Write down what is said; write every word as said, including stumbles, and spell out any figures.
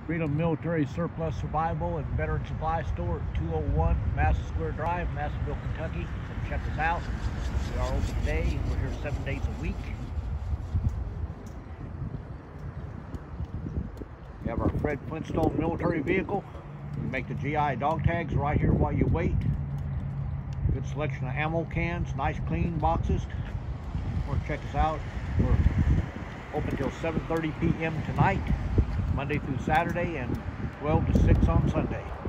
Freedom Military Surplus Survival and Veteran Supply Store at two oh one Madison Square Drive, Madisonville, Kentucky. Come check us out. We are open today. We're here seven days a week. We have our Fred Flintstone military vehicle. We make the G I dog tags right here while you wait. Good selection of ammo cans, nice clean boxes. Or check us out. We're open till seven thirty p m tonight, Monday through Saturday, and twelve to six on Sunday.